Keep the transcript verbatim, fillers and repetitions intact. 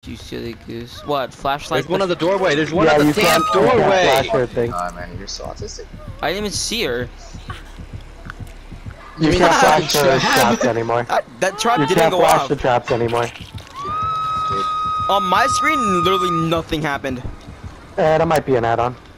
You silly goose. What? Flashlight? There's one on the doorway. There's one yeah, on the you damn can't, doorway. You can't flash her thing. Oh man, you're so autistic. I didn't even see her. You mean can't that flash the trap? traps anymore. I, that trap You didn't can't go flash off. the traps anymore. On my screen, literally nothing happened. Uh, that might be an add-on.